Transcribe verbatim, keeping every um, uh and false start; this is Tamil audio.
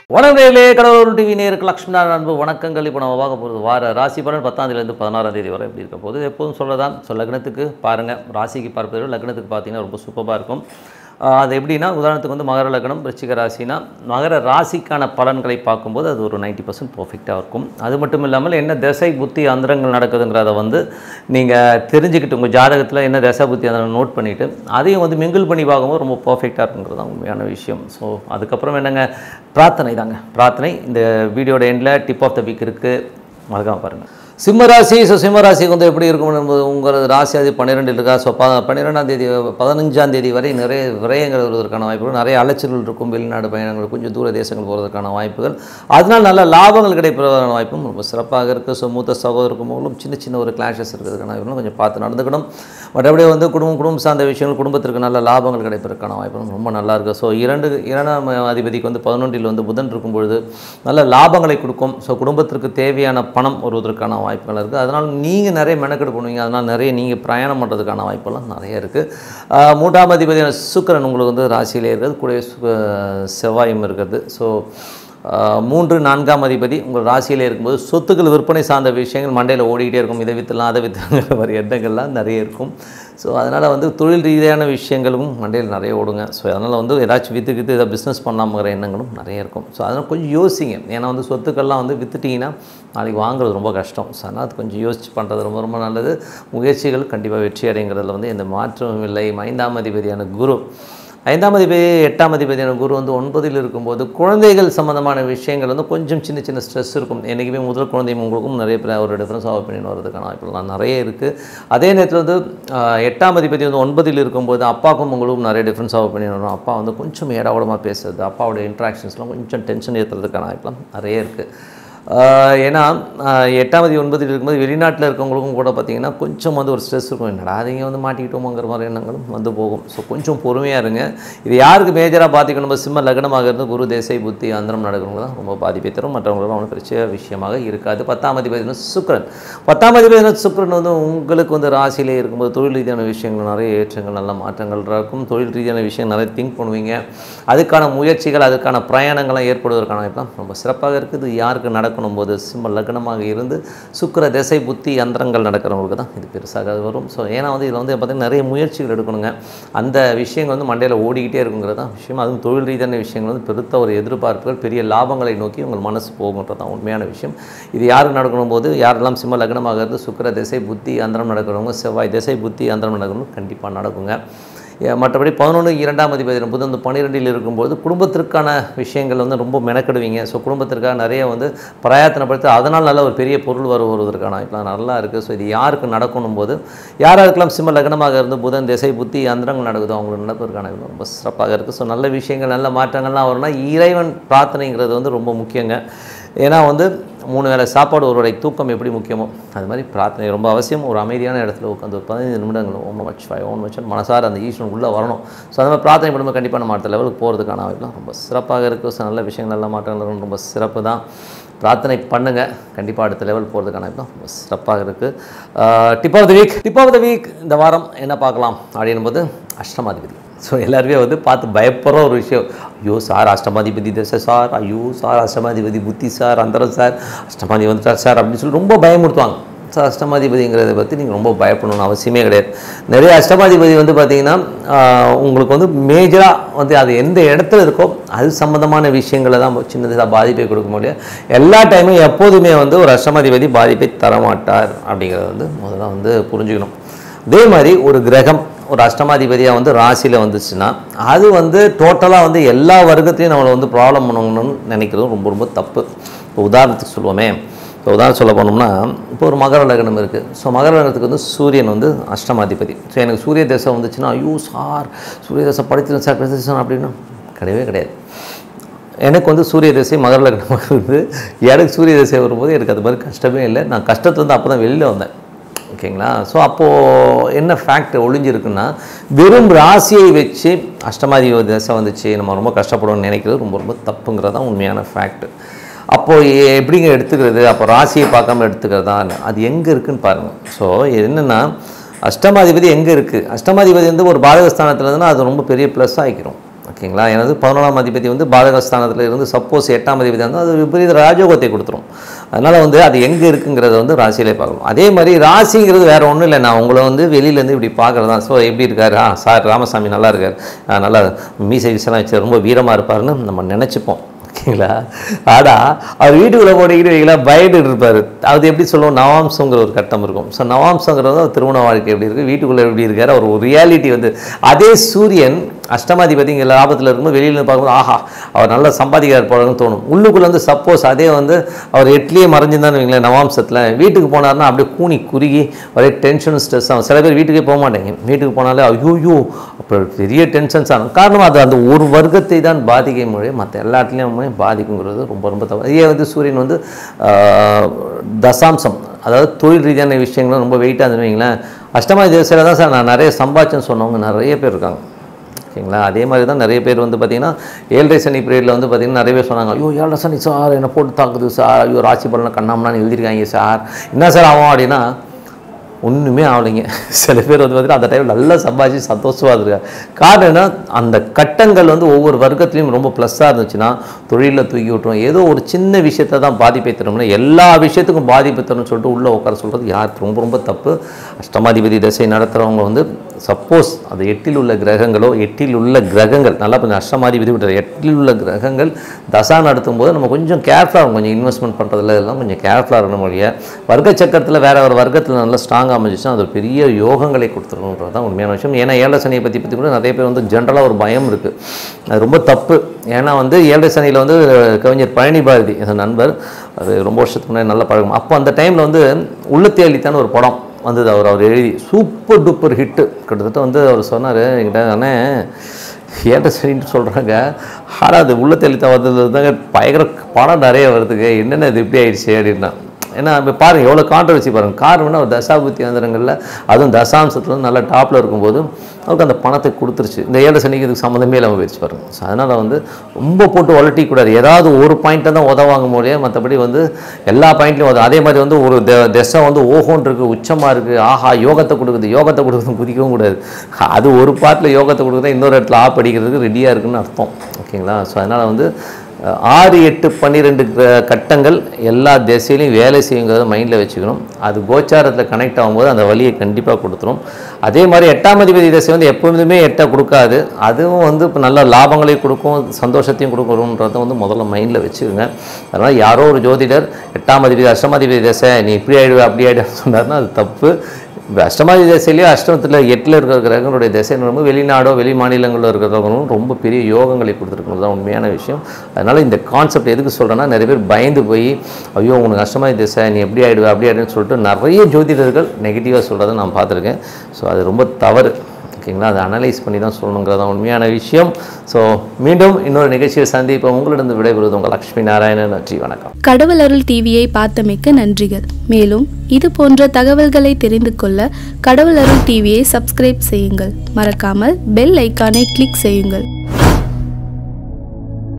வணக்கங்களே, கடவுள் டிவி நேயர்களுக்கு லட்சுமணன் அன்பு வணக்கங்கள். இப்போ நம்ம பார்க்க போகிறது வார ராசி பலன் பத்தாம் தேதியிலேருந்து பதினாறாம் தேதி வரை எப்படி இருக்க போகுது. எப்போதும் சொல்லதான். ஸோ லக்னத்துக்கு பாருங்கள், ராசிக்கு பார்ப்பதை விட லக்னத்துக்கு பார்த்தீங்கன்னா ரொம்ப சூப்பராக இருக்கும். அது எப்படின்னா, உதாரணத்துக்கு வந்து மகர லக்னம் விருச்சிக ராசினா மகர ராசிக்கான பலன்களை பார்க்கும்போது அது ஒரு நைன்ட்டி பர்சன்ட் பர்ஃபெக்டாக இருக்கும். அது மட்டும் இல்லாமல் என்ன திசை புத்தி அந்தரங்கள் நடக்குதுங்கிறத வந்து நீங்கள் தெரிஞ்சுக்கிட்டு உங்கள் ஜாதகத்தில் என்ன திசை புத்தி அந்தரங்கள் நோட் பண்ணிவிட்டு அதையும் வந்து மிங்கிள் பண்ணி பார்க்கும்போது ரொம்ப பர்ஃபெக்டாக இருக்குங்கிறது தான் உண்மையான விஷயம். ஸோ அதுக்கப்புறம் என்னங்க, பிரார்த்தனை தாங்க. பிரார்த்தனை இந்த வீடியோட எண்டில் டிப் ஆஃப் த வீக் இருக்குது, மறக்காமல் பாருங்கள். சிம்மராசி. ஸோ சிம்மராசிக்கு வந்து எப்படி இருக்கும் என்பது உங்களது ராசி அது பன்னிரெண்டில் இருக்கா. ஸோ ப பன்னிரெண்டாம் தேதி பதினஞ்சாம் தேதி வரை நிறைய விரயங்கள் வருவதற்கான வாய்ப்புகள், நிறைய அலைச்சல்கள் இருக்கும். வெளிநாடு பயணங்கள், கொஞ்சம் தூர தேசங்கள் போகிறதுக்கான வாய்ப்புகள், அதனால் நல்ல லாபங்கள் கிடைப்பதற்கான வாய்ப்பும் ரொம்ப சிறப்பாக இருக்குது. ஸோ மூத்த சகோதரருக்கும் சின்ன சின்ன ஒரு கிளாஷஸ் இருக்கிறதுக்கான வாய்ப்புகளும் கொஞ்சம் பார்த்து நடந்துக்கணும். மற்றபடி வந்து குடும்பம் குடும்பம் சார்ந்த விஷயங்கள், குடும்பத்திற்கு நல்ல லாபங்கள் கிடைப்பதற்கான வாய்ப்புகளும் ரொம்ப நல்லா இருக்குது. ஸோ இரண்டு இரண்டாம் அதிபதிக்கு வந்து பதினொன்றில் வந்து புதன் இருக்கும் பொழுது நல்ல லாபங்களை கொடுக்கும். ஸோ குடும்பத்திற்கு தேவையான பணம் வருவதற்கான வாய்ப்புகள் இருக்குது. அதனால் நீங்கள் நிறைய மெனக்கெடு பண்ணுவீங்க. அதனால் நிறைய நீங்கள் பிரயாணம் பண்ணுறதுக்கான வாய்ப்பெல்லாம் நிறைய இருக்குது. மூன்றாம் அதிபதியான சுக்கிரன் உங்களுக்கு வந்து ராசியிலே இருக்கிறது, கூட செவ்வாயும் இருக்கிறது. ஸோ மூன்று நான்காம் அதிபதி உங்கள் ராசியில் இருக்கும்போது சொத்துக்கள் விற்பனை சார்ந்த விஷயங்கள் மண்டையில் ஓடிக்கிட்டே இருக்கும். இதை விற்றுலாம் அதை விற்றுங்கிற மாதிரி எண்ணங்கள்லாம் நிறைய இருக்கும். ஸோ அதனால் வந்து தொழில் ரீதியான விஷயங்களும் மண்டையில் நிறைய ஓடுங்க. ஸோ அதனால் வந்து ஏதாச்சும் விற்று விற்று ஏதாவது பிஸ்னஸ் பண்ணலாம்ங்கிற எண்ணங்களும் நிறைய இருக்கும். ஸோ அதனால் கொஞ்சம் யோசிங்க. ஏன்னா வந்து சொத்துக்கள்லாம் வந்து விற்றுட்டிங்கன்னா நாளைக்கு வாங்குறது ரொம்ப கஷ்டம். ஸோ அதனால் அது கொஞ்சம் யோசிச்சு பண்ணுறது ரொம்ப ரொம்ப நல்லது. முயற்சிகள் கண்டிப்பாக வெற்றி அடைங்கிறதுல வந்து எந்த மாற்றமும் இல்லை. ஐந்தாம் அதிபதியான குரு ஐந்தாம் அதிபதி எட்டாம் அதிபதியான குரு வந்து ஒன்பதில் இருக்கும்போது குழந்தைகள் சம்மந்தமான விஷயங்கள் வந்து கொஞ்சம் சின்ன சின்ன ஸ்ட்ரெஸ் இருக்கும். என்றைக்குமே முதல் குழந்தையும் உங்களுக்கும் நிறைய ஒரு டிஃப்ரென்ஸ் ஆஃப் ஒப்பீனியன் வரதுக்கான வாய்ப்புலாம் நிறைய இருக்குது. அதே நேரத்தில் வந்து எட்டாம் அதிபதி வந்து ஒன்பதில் இருக்கும்போது அப்பாவுக்கும் உங்களுக்கும் நிறைய டிஃப்ரென்ஸ் ஆஃப் ஒப்பீனியன் வரும். அப்பா வந்து கொஞ்சம் ஏடாவிடமாக பேசுறது, அப்பாவோட இன்ட்ராக்ஷன்ஸ்லாம் கொஞ்சம் டென்ஷன் ஏற்றுறதுக்கான வாய்ப்புலாம் நிறைய இருக்குது. ஏன்னா எட்டாவது ஒன்பதில் இருக்கும்போது வெளிநாட்டில் இருக்கவங்களுக்கும் கூட பார்த்திங்கன்னா கொஞ்சம் வந்து ஒரு ஸ்ட்ரெஸ் இருக்கும். என்னடா அதிகம் வந்து மாட்டிக்கிட்டோமோங்கிற மாதிரி எண்ணங்களும் வந்து போகும். ஸோ கொஞ்சம் பொறுமையாக இருங்க. இது யாருக்கு மேஜராக பாதிக்கணும்? சிம்ம லக்னமாக இருந்து குரு தேசை புத்தி அந்தரம் நடக்கிறவங்க தான் ரொம்ப பாதிப்பை தரும். மற்றவங்களும் அவனுக்கு பிரச்சனை விஷயமாக இருக்காது. பத்தாம் அதிபதி சுக்கிரன் பத்தாம் அதிபதி சுக்கிரன் வந்து உங்களுக்கு வந்து ராசியிலே இருக்கும்போது தொழில் ரீதியான விஷயங்கள் நிறைய ஏற்றங்கள் நல்ல மாற்றங்கள் இருக்கும். தொழில் ரீதியான விஷயம் நிறைய திங்க் பண்ணுவீங்க. அதுக்கான முயற்சிகள், அதுக்கான பிரயாணங்கள்லாம் ஏற்படுவதற்கான வாய்ப்பு தான் ரொம்ப சிறப்பாக இருக்குது. யாருக்கு நடக்கணும் போது சிம்ம லக்னமாக இருந்து சுக்கிர திசை புத்தி யந்திரங்கள் நடக்கிறவங்களுக்கு தான் இது பெருசாக வரும். ஸோ ஏன்னா வந்து இதில் வந்து பார்த்திங்கன்னா நிறைய முயற்சிகள் எடுக்கணுங்க. அந்த விஷயங்கள் வந்து மண்டையில் ஓடிக்கிட்டே இருக்குங்கிறது தான் விஷயம். அதுவும் தொழில் ரீதியான விஷயங்கள் வந்து பெருத்த ஒரு எதிர்பார்ப்புகள், பெரிய லாபங்களை நோக்கி உங்கள் மனசு போகுன்றது தான் உண்மையான விஷயம். இது யாருக்கு நடக்கணும் போது யாரெல்லாம் சிம்ம லக்னமாக இருந்து சுக்கிர திசை புத்தி யந்திரம் நடக்கிறவங்க, செவ்வாய் திசை புத்தி யந்திரம் நடக்கிறவங்க கண்டிப்பாக நடக்குங்க. மற்றபடி பதினொன்று இரண்டாம் அதிபதி புதன் வந்து பன்னிரெண்டில் இருக்கும்போது குடும்பத்திற்கான விஷயங்கள் வந்து ரொம்ப மெனக்கெடுவீங்க. ஸோ குடும்பத்திற்காக நிறைய வந்து பிரயத்தனப்படுத்தி அதனால் நல்ல ஒரு பெரிய பொருள் வர வருவதற்கான வாய்ப்புலாம் நல்லா இருக்குது. ஸோ இது யாருக்கு நடக்கணும் போது யாராருக்கெல்லாம் சிம்ம லக்னமாக இருந்து புதன் திசை புத்தி அந்தரங்கள் நடக்குதோ அவங்களுக்கு நடப்பதற்கான ரொம்ப சிறப்பாக இருக்குது. ஸோ நல்ல விஷயங்கள் நல்ல மாற்றங்கள்லாம் வரும்னா இறைவன் பிரார்த்தனைங்கிறது வந்து ரொம்ப முக்கியங்க. ஏன்னா வந்து மூணு வேளை சாப்பாடு, ஒரு வேளை தூக்கம் எப்படி முக்கியமோ அது மாதிரி பிரார்த்தனை ரொம்ப அவசியம். ஒரு அமைதியான இடத்துல உட்காந்து ஒரு பதினைந்து நிமிடங்கள் ஓம் நமச்சிவாய ஓம் நமச்சிவாய மனசார அந்த ஈஸ்வரன் உள்ளே வரணும். ஸோ அந்த மாதிரி பிரார்த்தனை பண்ணும்போது கண்டிப்பாக நம்ம அடுத்த லெவலுக்கு போகிறதுக்கான வாய்ப்புலாம் ரொம்ப சிறப்பாக இருக்குது. ஸோ நல்ல விஷயங்கள் நல்ல மாற்றங்கள் ரொம்ப சிறப்பு தான். பிரார்த்தனை பண்ணுங்கள், கண்டிப்பாக அடுத்த லெவல் போகிறதுக்கான வாய்ப்பு தான் ரொம்ப சிறப்பாக இருக்குது. Tip of the week tip of the week இந்த வாரம் என்ன பார்க்கலாம் அப்படின்போது அஷ்டமாதிபதி. ஸோ எல்லாருமே வந்து பார்த்து பயப்படுற ஒரு விஷயம், ஐயோ சார் அஷ்டமாதிபதி தசை சார், ஐயோ சார் அஷ்டமாதிபதி புத்தி சார், அந்தரம் சார், அஷ்டமாதி வந்துட்டார் சார் அப்படின்னு சொல்லி ரொம்ப பயமுறுத்துவாங்க. சார் அஷ்டமாதிபதிங்கிறத பற்றி நீங்கள் ரொம்ப பயப்படணும்னு அவசியமே கிடையாது. நிறைய அஷ்டமாதிபதி வந்து பார்த்திங்கன்னா உங்களுக்கு வந்து மேஜராக வந்து அது எந்த இடத்துல இருக்கோ அது சம்மந்தமான விஷயங்களை தான் சின்னதாக பாதிப்பை கொடுக்க முடியும். எல்லா டைமும் எப்போதுமே வந்து ஒரு அஷ்டமாதிபதி பாதிப்பை தரமாட்டார் அப்படிங்கிறத வந்து முதல்ல வந்து புரிஞ்சுக்கணும். அதே மாதிரி ஒரு கிரகம் ஒரு அஷ்டமாதிபதியாக வந்து ராசியில் வந்துச்சுன்னா அது வந்து டோட்டலாக வந்து எல்லா வர்க்கத்தையும் நம்மளை வந்து ப்ராப்ளம் பண்ணணும்னு நினைக்கிறதும் ரொம்ப ரொம்ப தப்பு. இப்போ உதாரணத்துக்கு சொல்லுவோமே, இப்போ உதாரணம் சொல்ல போனோம்னா இப்போ ஒரு மகர லக்னம் இருக்குது. ஸோ மகர லக்னத்துக்கு வந்து சூரியன் வந்து அஷ்டமாதிபதி. ஸோ எனக்கு சூரிய தசை வந்துச்சுன்னா ஐயோ சார் சூரிய தசை படிச்சிருந்தேன் சார் படிச்சிருந்தேன் அப்படின்னா கிடையவே கிடையாது. எனக்கு வந்து சூரிய தசை மகர லக்னமாக இருந்து எனக்கு சூரிய தசை வரும்போது எனக்கு அது மாதிரி கஷ்டமே இல்லை. நான் கஷ்டத்தை வந்து அப்போ தான் வெளியில் வந்தேன். ஓகேங்களா? ஸோ அப்போது என்ன ஃபேக்ட் ஒழிஞ்சிருக்குன்னா வெறும் ராசியை வச்சு அஷ்டமாதிபதி தசை வந்துச்சு நம்ம ரொம்ப கஷ்டப்படணும்னு நினைக்கிறது ரொம்ப ரொம்ப தப்புங்கிறது தான் உண்மையான ஃபேக்ட். அப்போது எப்படிங்க எடுத்துக்கிறது? அப்போ ராசியை பார்க்காம எடுத்துக்கிறதா? அது எங்கே இருக்குதுன்னு பாருங்கள். ஸோ என்னென்னா அஷ்டமாதிபதி எங்கே இருக்குது? அஷ்டமாதிபதி வந்து ஒரு பாதகஸ்தானத்தில் இருந்ததுன்னா அது ரொம்ப பெரிய ப்ளஸ் ஆகிக்கிறோம். ஓகேங்களா. எனது பதினொன்றாம் அதிபதி வந்து பாதகஸ்தானத்தில் இருந்து சப்போஸ் எட்டாம் அதிபதி வந்து அது விபரீத ராஜயோகத்தை கொடுத்துரும். அதனால் வந்து அது எங்கே இருக்குங்கிறத வந்து ராசியிலே பார்க்கணும். அதே மாதிரி ராசிங்கிறது வேறு ஒன்றும் இல்லை, நான் உங்களை வந்து வெளியிலேருந்து இப்படி பார்க்குறது தான். ஸோ எப்படி இருக்கார், ஆ சார் ராமசாமி நல்லா இருக்கார், நல்லா மீசை விசெல்லாம் வச்சு ரொம்ப வீரமாக இருப்பார்னு நம்ம நினச்சிப்போம். ஓகேங்களா. ஆனால் அவர் வீட்டுக்குள்ளே போட்டிக்கிட்டு வைங்களா பயந்துட்டு இருப்பார். அது எப்படி சொல்லுவோம், நவாம்சங்கிற ஒரு கட்டம் இருக்கும். ஸோ நவாம்சங்கிறது அவர் திருமண வாழ்க்கை எப்படி இருக்குது, வீட்டுக்குள்ளே எப்படி இருக்கார், அவர் ஒரு ரியாலிட்டி வந்து அதே சூரியன் அஷ்டமாதிபதி இங்கே லாபத்தில் இருக்கும்போது வெளியில் பார்க்கும்போது ஆஹா அவர் நல்லா சம்பாதிக்கிறார் போலன்னு தோணும். உள்ளுக்குள்ளே வந்து சப்போஸ் அதே வந்து அவர் எட்லேயே மறைஞ்சிருந்தான்னு வைங்களேன் நவாம்சத்தில் வீட்டுக்கு போனார்னா அப்படியே கூனி குறுகி ஒரே டென்ஷன் ஸ்ட்ரெஸ் ஆகும். சில பேர் வீட்டுக்கே போக மாட்டேங்க, வீட்டுக்கு போனாலே ஐயோயோ அப்புறம் பெரிய டென்ஷன்ஸ் ஆகும். காரணம் அது அந்த ஒரு வர்க்கத்தை தான் பாதிக்க முடியும், மற்ற எல்லா இடத்துலையும் பாதிக்குங்கிறது ரொம்ப ரொம்ப தவறு. இதே வந்து சூரியன் வந்து தசாம்சம், அதாவது தொழில் ரீதியான விஷயங்களும் ரொம்ப வெயிட்டாக இருந்துன்னு வைங்களேன். அஷ்டமாதி திசையில் தான் சார் நான் நிறைய சம்பாதிச்சேன்னு சொன்னவங்க நிறைய பேர் இருக்காங்க. ஓகேங்களா. அதே மாதிரி தான் நிறைய பேர் வந்து பார்த்திங்கன்னா ஏழரை சனி பீரியடில் வந்து பார்த்திங்கன்னா நிறைய பேர் சொன்னாங்க, ஐயோ ஏழரை சனி சார் என்னை போட்டு தாக்குது சார், ஐயோ ராசி பலனை கண்ணாமண்ணான்னு எழுதிருக்காங்க சார், என்ன சார் ஆகும் அப்படின்னா ஒன்றுமே ஆகலைங்க. சில பேர் வந்து பார்த்திங்கன்னா அந்த டைமில் நல்லா சம்பாதிச்சு சந்தோஷமாக இருக்காங்க. காரணம் என்ன, அந்த கட்டங்கள் வந்து ஒவ்வொரு வர்க்கத்துலேயும் ரொம்ப ப்ளஸ்ஸாக இருந்துச்சுன்னா தொழிலில் தூக்கி விட்டுரும். ஏதோ ஒரு சின்ன விஷயத்தை தான் பாதிப்பை தரும்னா எல்லா விஷயத்துக்கும் பாதிப்பை தரும்னு சொல்லிட்டு உள்ளே உட்கார சொல்கிறது யாருக்கு ரொம்ப ரொம்ப தப்பு. அஷ்டமாதிபதி தசை நடத்துகிறவங்க வந்து சப்போஸ் அது எட்டில் உள்ள கிரகங்களோ எட்டில் உள்ள கிரகங்கள் நல்லா கொஞ்சம் அஷ்டமாதிபதி விட்டு எட்டில் உள்ள கிரகங்கள் தசா நடத்தும் போது நம்ம கொஞ்சம் கேர்ஃபுல்லாக இருக்கும். கொஞ்சம் இன்வெஸ்ட்மெண்ட் பண்ணுறதுல எல்லாம் கொஞ்சம் கேர்ஃபுல்லாக இருக்கணும். மொழிய வர்க்க சக்கரத்தில் வேறு ஒரு வர்க்கத்தில் நல்லா ஸ்ட்ராங்காக அமைஞ்சிச்சுன்னா அது பெரிய யோகங்களை கொடுத்துருக்குன்றது தான் உண்மையான விஷயம். ஏன்னா ஏழரை சனியை பற்றி பற்றி கூட நிறைய பேர் வந்து ஜென்ரலாக ஒரு பயம் இருக்குது, அது ரொம்ப தப்பு. ஏன்னா வந்து ஏழரை சனியில் வந்து கவிஞர் பழனி பாரதி என் நண்பர், அது ரொம்ப வருஷத்துக்கு முன்னாடி நல்ல பழக்கம். அப்போ அந்த டைமில் வந்து உள்ளத்தை அளித்தான ஒரு படம் வந்தது, அவர் அவர் எழுதி சூப்பர் டூப்பர் ஹிட்டு. கிட்டத்தட்ட வந்து அவர் சொன்னார் என்கிட்ட, அண்ணே ஏற்ற சரின்ட்டு சொல்கிறாங்க, ஆனால் அது உள்ளத்தை அளித்தா வந்தது தாங்க பயங்கர படம் நிறைய வருதுங்க, என்னென்ன இது இப்படி ஆயிடுச்சு அப்படின்னா. ஏன்னா இப்போ பாருங்கள் எவ்வளோ கான்ட்ரவர்சி பாருங்கள். காரணம்னா ஒரு தசாபுத்தி அந்தரங்களில் அதுவும் தசாம்சத்தில் வந்து நல்லா டாப்பில் இருக்கும்போது அவருக்கு அந்த பணத்தை கொடுத்துருச்சு. இந்த ஏழை சனிக்கு இதுக்கு சம்மந்தமே இல்லாமல் போயிடுச்சு பாருங்கள். ஸோ அதனால் வந்து ரொம்ப போட்டு வளட்டிக்கூடாது, ஏதாவது ஒரு பாயிண்ட்டை தான் உதவாங்க முடியாது, மற்றபடி வந்து எல்லா பாயிண்ட்லையும் உதவும். அதே மாதிரி வந்து ஒரு திசை வந்து ஓஹோன் இருக்குது, உச்சமாக இருக்குது, ஆஹா யோகத்தை கொடுக்குது யோகத்தை கொடுக்குதுன்னு குதிக்கவும் கூடாது. அது ஒரு பாட்டில் யோகத்தை கொடுக்குறதா இன்னொரு இடத்துல ஆப் அடிக்கிறதுக்கு ரெடியாக இருக்குதுன்னு அர்த்தம். ஓகேங்களா. ஸோ அதனால் வந்து ஆறு எட்டு பன்னிரெண்டு கட்டங்கள் எல்லா திசையிலையும் வேலை செய்யுங்கிறத மைண்டில் வச்சுக்கணும். அது கோச்சாரத்தில் கனெக்ட் ஆகும்போது அந்த வழியை கண்டிப்பாக கொடுத்துரும். அதே மாதிரி எட்டாம் அதிபதி திசை வந்து எப்போதுமே எட்டை கொடுக்காது, அதுவும் வந்து இப்போ நல்ல லாபங்களையும் கொடுக்கும், சந்தோஷத்தையும் கொடுக்கணுன்றதை வந்து முதல்ல மைண்டில் வச்சுக்கோங்க. அதனால் யாரோ ஒரு ஜோதிடர் எட்டாம் அதிபதி அஷ்டமாதிபதி திசை நீ இப்படி ஆகிடுவே அப்படி ஆகிடுன்னு சொன்னார்னா அது தப்பு. இப்போ அஷ்டமாதி திசையிலேயே அஷ்டமத்தில் எட்டில் இருக்கிற கிரகங்களுடைய திசை ரொம்ப வெளிநாடோ வெளி மாநிலங்களில் இருக்கிறவங்களும் ரொம்ப பெரிய யோகங்களை கொடுத்துருக்கணும் தான் உண்மையான விஷயம். அதனால் இந்த கான்செப்ட் எதுக்கு சொல்கிறேன்னா, நிறைய பேர் பயந்து போய் ஐயோ உனக்கு அஷ்டமாதி திசை நீ எப்படி ஆகிடுவே அப்படி ஆகிடுன்னு சொல்லிட்டு நிறைய ஜோதிடர்கள் நெகட்டிவாக சொல்கிறத நான் பார்த்துருக்கேன். ஸோ அது ரொம்ப தவறு. ஓகேங்களா. அதை அனலைஸ் பண்ணி தான் சொல்லணுங்கிறது தான் உண்மையான விஷயம். ஸோ மீண்டும் இன்னொரு நிகழ்ச்சியை சந்திப்போம். உங்களிடம் விடைபெறுவது உங்கள் லக்ஷ்மி நாராயணன். நன்றி, வணக்கம். கடவுள் அருள் டிவியை பார்த்தமைக்கு நன்றிகள். மேலும் இது போன்ற தகவல்களை தெரிந்து கொள்ள கடவுள் அருள் டிவியை சப்ஸ்கிரைப் செய்யுங்கள். மறக்காமல் பெல் ஐக்கானை கிளிக் செய்யுங்கள்.